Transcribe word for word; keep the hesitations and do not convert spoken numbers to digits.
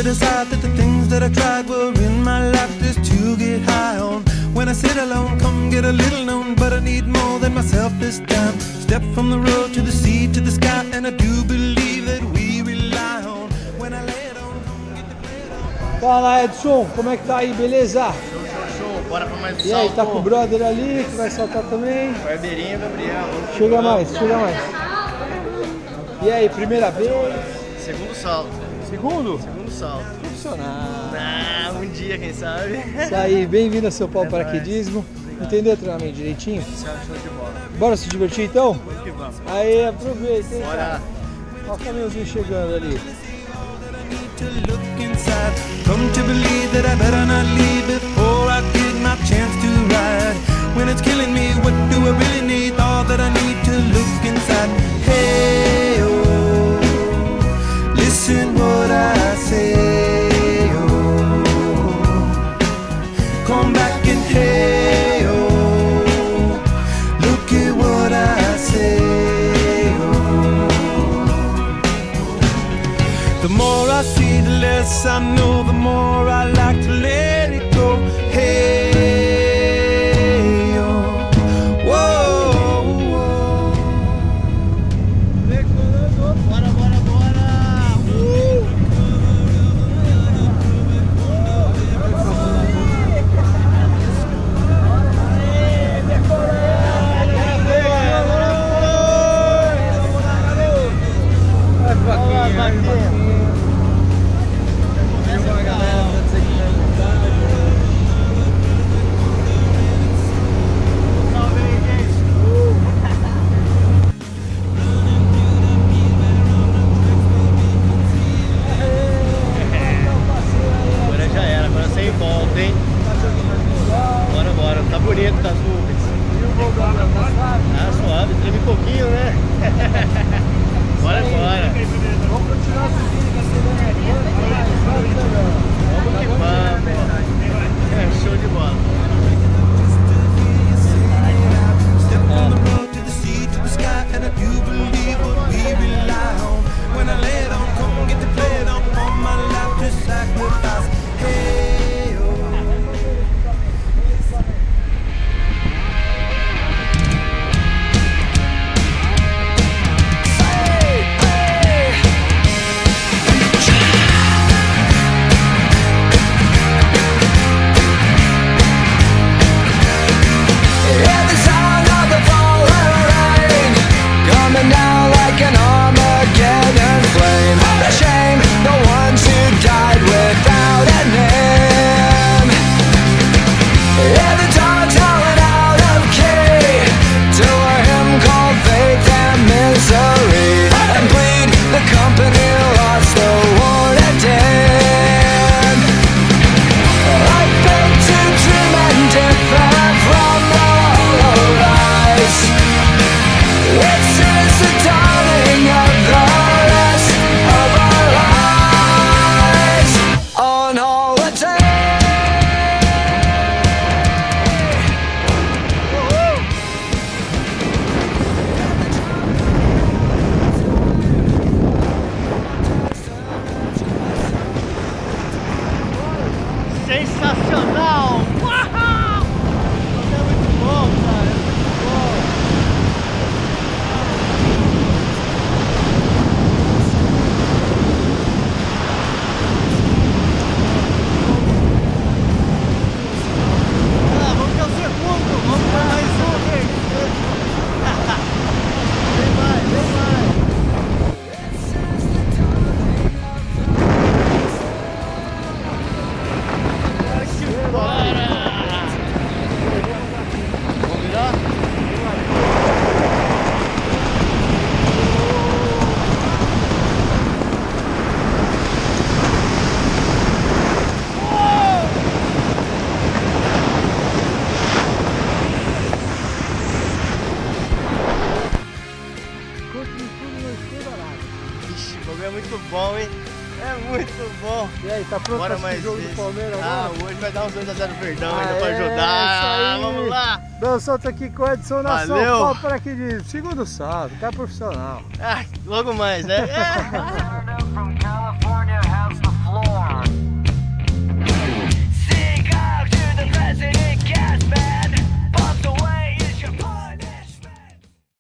decide that the things that I tried were in my life just to get high on. When I sit alone, come get a little known, but I need more than myself this time. Step from the road to the sea to the sky, and I do believe that we rely on. When I lay it on, come get the play on. Fala, Edson, como é que tá aí, beleza? Show, show, show. Bora pra mais um E salto. aí, tá com o brother ali, que vai saltar também? Vai Beirinha, Gabriel. Chega mais, chega mais. E aí, primeira vez? Segundo salto. Segundo? Segundo salto. Profissional. Ah, um dia, quem sabe? Isso aí, bem-vindo ao seu pau É paraquedismo. Entendeu o treinamento direitinho? Show de bola. Bora se divertir então? Vamos que vamos. Aí, aproveita, hein? Bora. Olha o caminhãozinho chegando ali. To look inside, come to believe that I better not leave before I get my chance to ride. When it's killing me, what do I really need? All that I need to look inside. Hey, oh, listen what I say, oh, come back and hey, oh, look at what I say, oh. The more I see, the less I know, the more I like to let it go. Hey, oh, whoa, whoa. Bora, bora, bora. Uh! Agora já era, agora sem volta, hein? Bora, bora, tá bonito, tá nuvens. Ah, suave, treme um pouquinho, né? Bora, bora. Vamos continuar subindo, Vamos que vamos. É, show de bola. Step from the road to the sea to the sky, and I do believe what we rely on. When I lay it on, come get to play it on. All my life to sacrifice. Hey, oh. Sensacional! Uau! É muito bom, cara, é muito bom. Ah, vamos ter o segundo, vamos ter mais um. Vem mais, vem mais. Bora! Vamos virar? Ixi, o bagulho é muito bom, hein? É muito bom. E aí, tá pronto Bora pra mais esse jogo vezes. do Palmeiras Ah, agora? hoje vai dar uns dois a zero Verdão Ah, ainda pra é, ajudar. isso aí. Vamos lá. Dá um salto aqui com o Edson Nação, Valeu. pau paraquedismo. Segundo salto, cara profissional. Ah, logo mais, né? É.